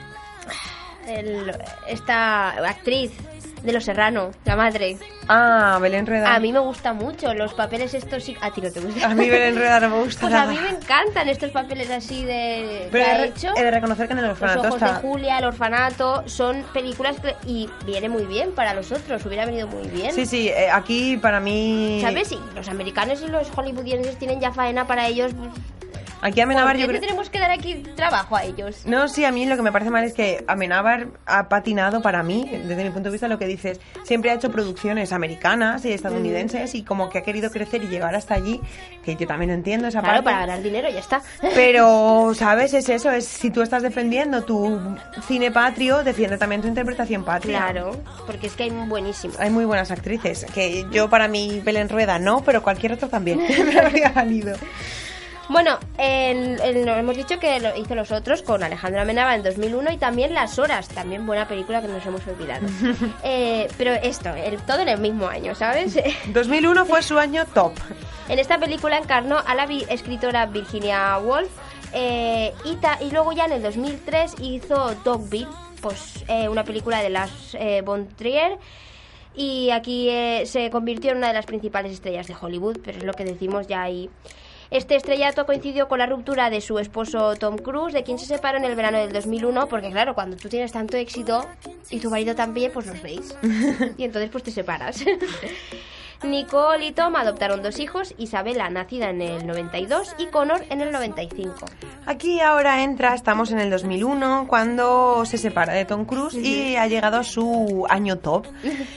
en esta actriz de Los Serrano, la madre. Ah, Belén Rueda. A mí me gusta mucho los papeles estos. Sí, a ti no te gustan. A mí Belén Rueda no me gusta Pues a nada. mí me encantan estos papeles así de Pero que he ha de, hecho. he de reconocer que en el Los orfanato ojos está... de Julia, El orfanato, son películas que, y viene muy bien para los otros, hubiera venido muy bien. Sí, sí, eh, aquí para mí... ¿Sabes? Y los americanos y los hollywoodienses tienen ya faena para ellos. Aquí Amenábar ¿Por yo qué creo... le tenemos que dar aquí trabajo a ellos? No, sí, a mí lo que me parece mal es que Amenábar ha patinado para mí, desde mi punto de vista, lo que dices, siempre ha hecho producciones americanas y estadounidenses y como que ha querido crecer y llegar hasta allí, que yo también lo entiendo esa Claro, parte. para ganar dinero, ya está. Pero, ¿sabes? Es eso, es si tú estás defendiendo tu cine patrio, defiende también tu interpretación patria. Claro, porque es que hay buenísimos. Hay muy buenas actrices, que yo para mí Belén Rueda no, pero cualquier otro también me habría valido. Bueno, en, en- hemos dicho que lo hizo Los Otros con Alejandro Amenábar en dos mil uno y también Las Horas, también buena película que nos hemos olvidado. Eh, pero esto, el, todo en el mismo año, ¿sabes? dos mil uno fue su año top. En esta película encarnó a la vi- escritora Virginia Woolf eh, y, ta- y luego ya en el dos mil tres hizo Dogville, pues eh, una película de Lars eh, von Trier. Y aquí eh, se convirtió en una de las principales estrellas de Hollywood, pero es lo que decimos ya ahí. Este estrellato coincidió con la ruptura de su esposo Tom Cruise, de quien se separó en el verano del dos mil uno, porque claro, cuando tú tienes tanto éxito y tu marido también, pues los veis. Y entonces pues te separas. Nicole y Tom adoptaron dos hijos, Isabela, nacida en el noventa y dos, y Connor en el noventa y cinco. Aquí ahora entra, estamos en el dos mil uno, cuando se separa de Tom Cruise y ha llegado a su año top.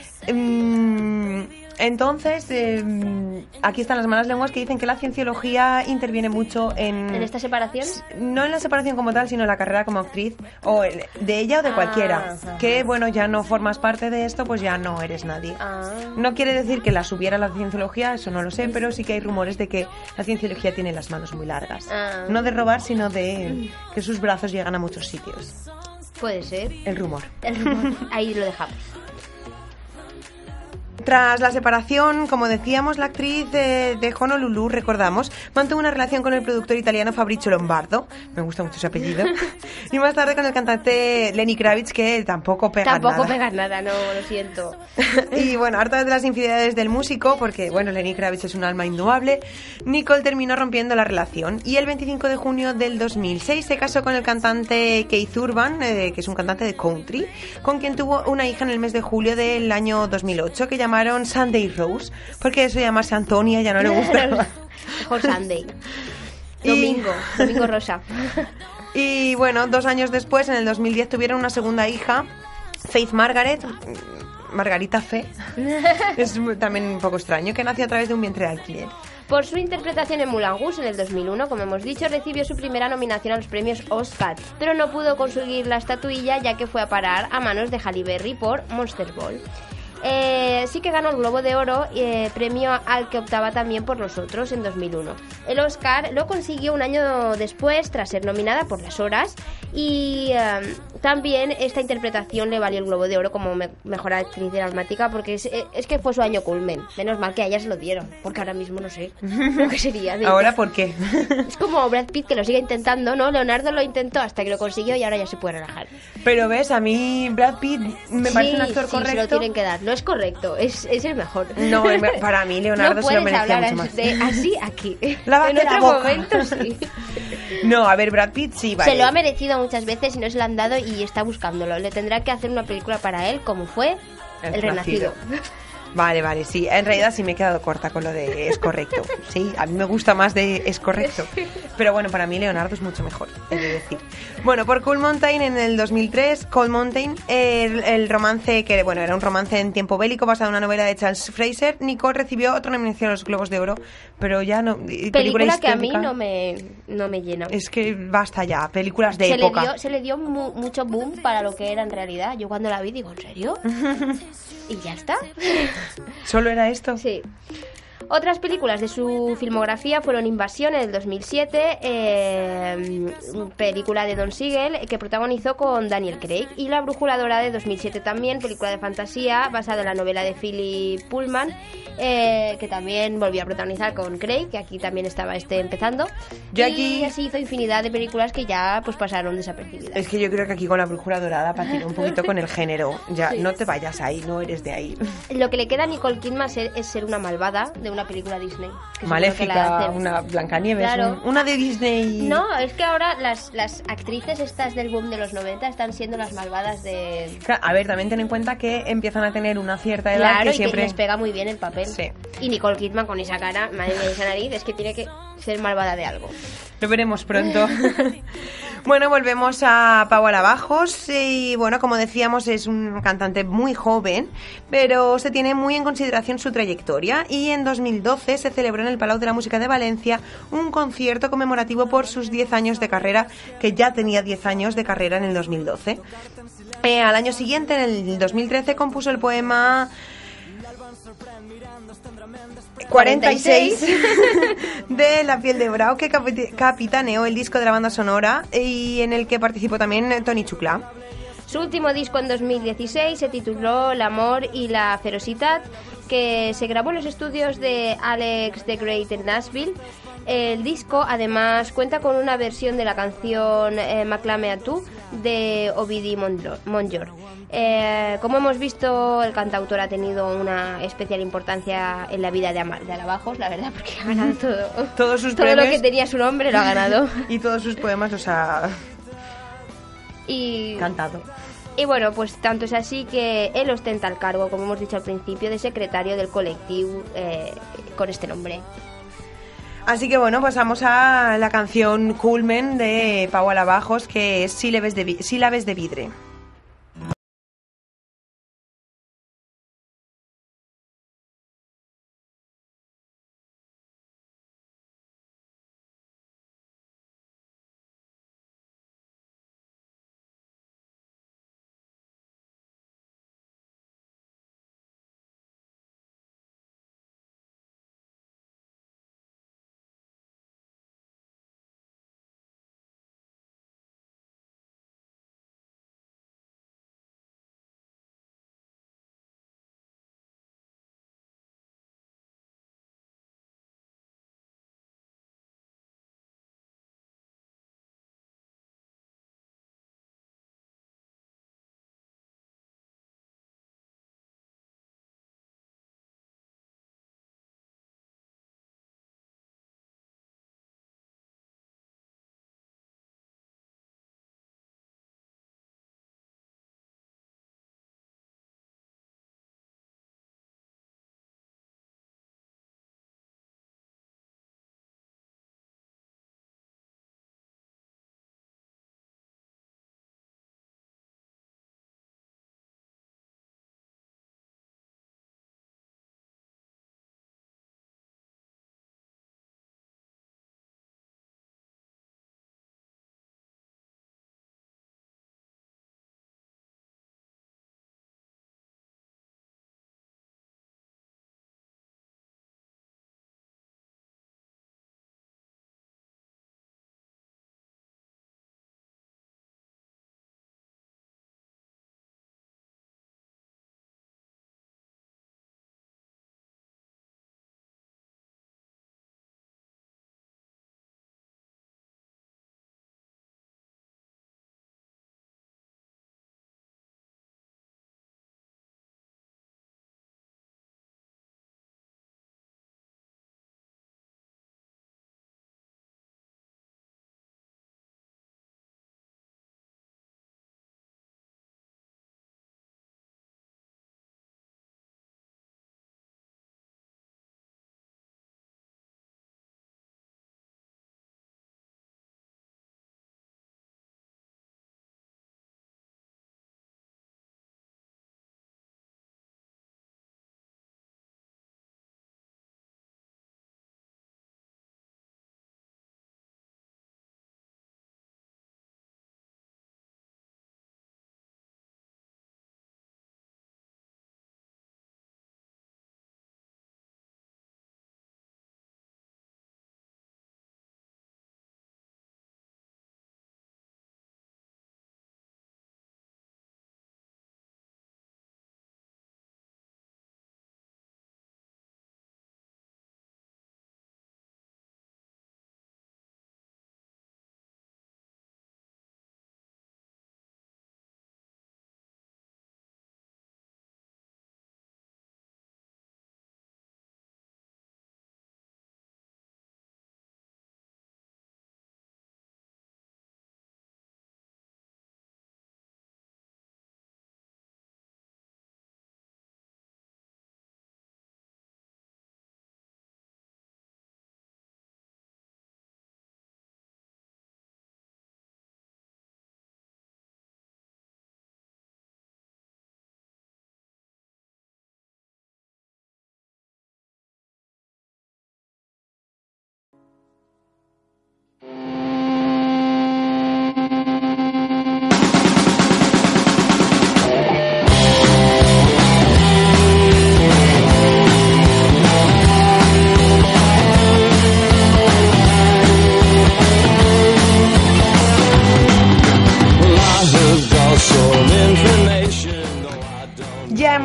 Mm, Entonces, eh, aquí están las malas lenguas que dicen que la cienciología interviene mucho en... ¿En esta separación? No en la separación como tal, sino en la carrera como actriz, o el- de ella o de Ah, cualquiera. ajá. Que, bueno, ya no formas parte de esto, pues ya no eres nadie. Ah. No quiere decir que la subiera la cienciología, eso no lo sé, pero sí que hay rumores de que la cienciología tiene las manos muy largas. Ah. No de robar, sino de que sus brazos llegan a muchos sitios. Puede ser. El rumor. El rumor. Ahí lo dejamos. Tras la separación, como decíamos, la actriz de, de Honolulu, recordamos, mantuvo una relación con el productor italiano Fabrizio Lombardo, me gusta mucho su apellido, y más tarde con el cantante Lenny Kravitz, que tampoco pega Tampoco nada. pegas nada, no, lo siento. Y bueno, harta de las infidelidades del músico, porque bueno, Lenny Kravitz es un alma indomable, Nicole terminó rompiendo la relación y el veinticinco de junio del dos mil seis se casó con el cantante Keith Urban, eh, que es un cantante de country, con quien tuvo una hija en el mes de julio del año dos mil ocho que llamaron Sunday Rose, porque eso de llamarse Antonia ya no le gustaba. Mejor Sunday. Y- Domingo, Domingo Rosa. Y bueno, dos años después, en el dos mil diez, tuvieron una segunda hija, Faith Margaret, Margarita Fe, es también un poco extraño, que nació a través de un vientre de alquiler. Por su interpretación en Moulin Rouge en el dos mil uno, como hemos dicho, recibió su primera nominación a los premios Oscar, pero no pudo conseguir la estatuilla ya que fue a parar a manos de Halle Berry por Monster Ball. Eh, sí que ganó el Globo de Oro, eh, premio al que optaba también por Los Otros en dos mil uno. El Oscar lo consiguió un año después tras ser nominada por Las Horas y eh, también esta interpretación le valió el Globo de Oro como me- mejor actriz dramática porque es, es que fue su año culmen. Menos mal que a ella se lo dieron, porque ahora mismo no sé lo que sería de ¿Ahora ella. por qué? Es como Brad Pitt que lo sigue intentando, ¿no? Leonardo lo intentó hasta que lo consiguió y ahora ya se puede relajar. Pero ves, a mí Brad Pitt me parece un actor sí, correcto. se lo tienen que dar. No es correcto, es, es el mejor. No, en ver- para mí Leonardo no se lo puedes merecía hablar mucho así, más. de- así aquí. Lávate en la otro boca. momento sí. No, a ver, Brad Pitt sí, vale. Se lo ha merecido muchas veces y no se lo han dado y está buscándolo. Le tendrá que hacer una película para él, como fue El, El Renacido. Renacido. Vale, vale, sí. En realidad sí me he quedado corta con lo de es correcto. Sí, a mí me gusta más de es correcto. Pero bueno, para mí Leonardo es mucho mejor, he de decir. Bueno, por Cool Mountain en el dos mil tres, Cold Mountain, el, el romance que, bueno, era un romance en tiempo bélico basado en una novela de Charles Fraser. Nicole recibió otra nominación a los Globos de Oro, pero ya no... Película que a mí no me, no me llena. Es que basta ya, películas de se época. Le dio, se le dio mu, mucho boom para lo que era en realidad. Yo cuando la vi digo, ¿en serio? Y ya está. ¿Solo era esto? Sí. Otras películas de su filmografía fueron Invasión en el dos mil siete, eh, película de Don Siegel que protagonizó con Daniel Craig, y La Brújula Dorada de dos mil siete también, película de fantasía basada en la novela de Philip Pullman, eh, que también volvió a protagonizar con Craig, que aquí también estaba este empezando. Yo y aquí... así hizo infinidad de películas que ya pues pasaron desapercibidas. Es que yo creo que aquí con La Brújula Dorada patina un poquito con el género. Ya, sí. No te vayas ahí, no eres de ahí. Lo que le queda a Nicole Kidman es ser una malvada de una película Disney. Maléfica, una Blancanieves, claro. un, una de Disney. No, es que ahora las, las actrices estas del boom de los noventa están siendo las malvadas de... Claro, a ver, también ten en cuenta que empiezan a tener una cierta edad, claro, que y siempre... que les pega muy bien el papel. Sí. Y Nicole Kidman con esa cara, madre mía, esa nariz, es que tiene que ser malvada de algo. Lo veremos pronto. Bueno, volvemos a Pau Alabajos y bueno, como decíamos, es un cantante muy joven, pero se tiene muy en consideración su trayectoria, y en dos mil doce se celebró en el Palau de la Música de Valencia un concierto conmemorativo por sus diez años de carrera, que ya tenía diez años de carrera en el dos mil doce. Eh, al año siguiente, en el dos mil trece, compuso el poema cuarenta y seis de La piel de Brau, que capitaneó el disco de la banda sonora y en el que participó también Toni Xuclà. Su último disco en dos mil dieciséis se tituló L'amor y la ferocitat, que se grabó en los estudios de Alex the Great en Nashville. El disco además cuenta con una versión de la canción eh, M'aclame a tu de Ovidi Montllor. Eh, como hemos visto, el cantautor ha tenido una especial importancia en la vida de, Ama- de Alabajos, la verdad, porque ha ganado todo, todos sus todo premios, lo que tenía su nombre lo ha ganado. Y todos sus poemas los ha y... cantado. Y bueno, pues tanto es así que él ostenta el cargo, como hemos dicho al principio, de secretario del colectivo eh, con este nombre. Así que bueno, pasamos a la canción Culmen de Pau Alabajos, que es Sílabes de, vi- Sílabes de vidre.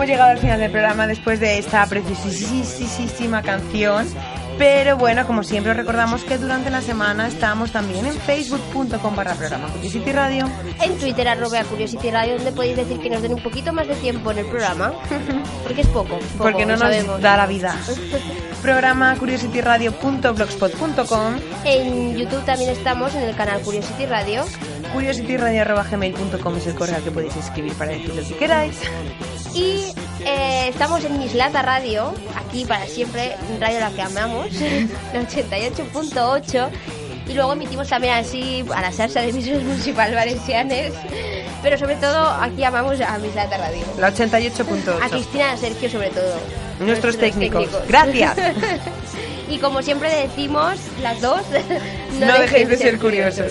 hemos llegado al final del programa después de esta preciosísima canción. Pero bueno, como siempre os recordamos que durante la semana estamos también en facebook punto com barra programa Curiosity Radio. En Twitter, arroba Curiosity Radio, donde podéis decir que nos den un poquito más de tiempo en el programa. Porque es poco. poco Porque no nos sabemos. da la vida. Programa curiosity radio punto blogspot punto com. En YouTube también estamos, en el canal Curiosity Radio. curiosity radio arroba gmail punto com es el correo al que podéis escribir para decir lo que queráis. Y eh, estamos en Mislata Radio, aquí para siempre, radio la que amamos, la ochenta y ocho punto ocho. Y luego emitimos también así a la salsa de emisoras municipales valencianes. Pero sobre todo aquí amamos a Mislata Radio. La ochenta y ocho punto ocho. A Cristina y a Sergio sobre todo. Nuestros, Nuestros técnicos. técnicos. Gracias. Y como siempre decimos, las dos, no, no dejéis de ser curiosos.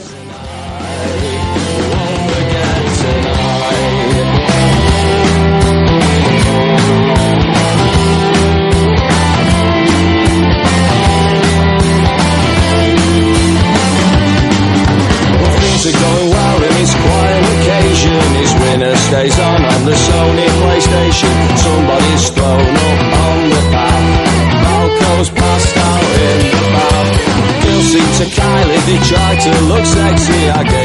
Are going well in his quiet occasion. His winner stays on on the Sony PlayStation. Somebody's thrown up on the path. Malcolm's passed out in the bath. Guilty to Kylie, they tried to look sexy, I guess.